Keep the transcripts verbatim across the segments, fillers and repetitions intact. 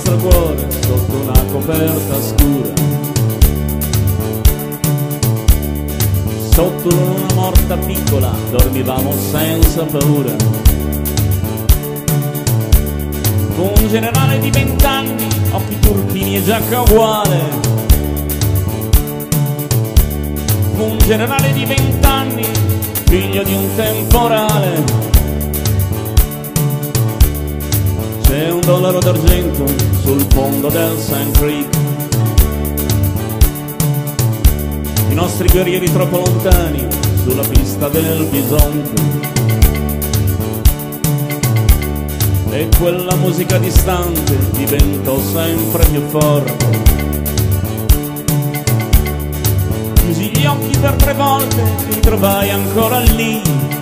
nostro cuore sotto una coperta scura, sotto una morta piccola dormivamo senza paura. Un generale di vent'anni, occhi turchini e giacca uguale. Un generale di vent'anni, figlio di un temporale. C'è un dollaro d'argento sul fondo del Sand Creek. I nostri guerrieri troppo lontani sulla pista del bisonte. E quella musica distante diventò sempre più forte. Chiusi gli occhi per tre volte, mi trovai ancora lì.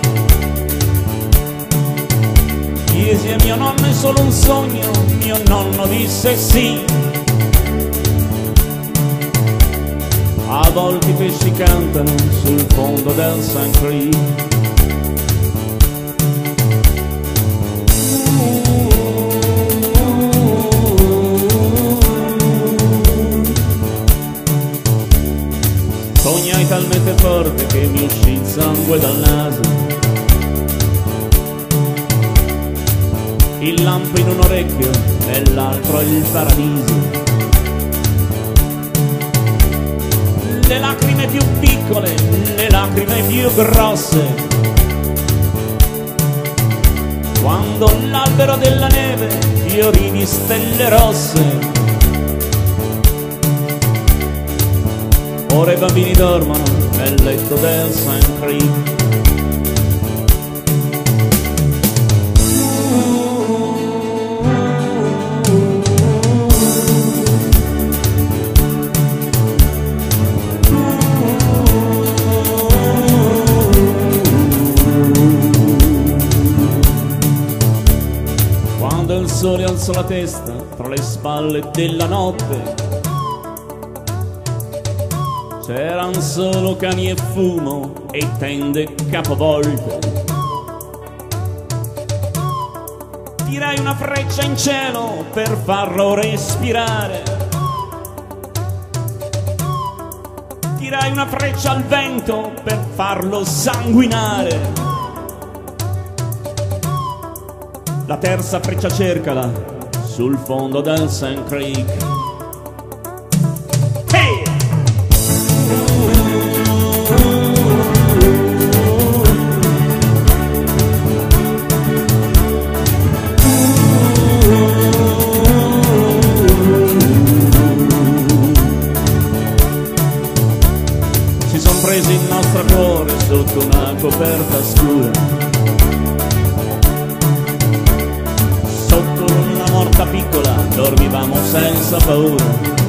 Chiesi a mio nonno è solo un sogno, mio nonno disse sì. A volte i pesci cantano sul fondo del Sand Creek. Sognai talmente forte che mi uscì il sangue dal naso. Il lampo in un orecchio e l'altro il paradiso. Le lacrime più piccole, le lacrime più grosse. Quando l'albero della neve fiorì di stelle rosse. Ora i bambini dormono nel letto del Sand Creek. Quando il sole alzò la testa tra le spalle della notte, c'eran solo cani e fumo e tende capovolte. Tirai una freccia in cielo per farlo respirare. Tirai una freccia al vento per farlo sanguinare. La terza freccia cercala sul fondo del Sand Creek. Ci son presi il nostro cuore sotto una coperta scura. Sotto una morta piccola dormivamo senza paura.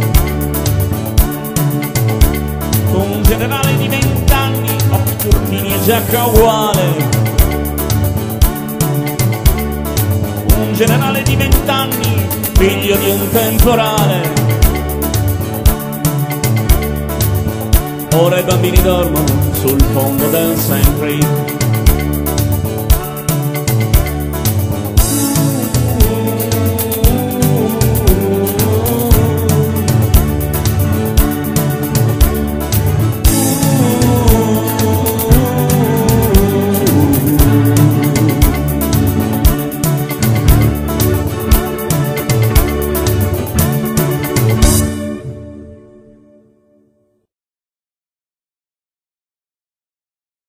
Un generale di vent'anni, occhi turchini e giacca uguale. Un generale di vent'anni, figlio di un temporale. Ora i bambini dormono sul fondo del Sand Creek.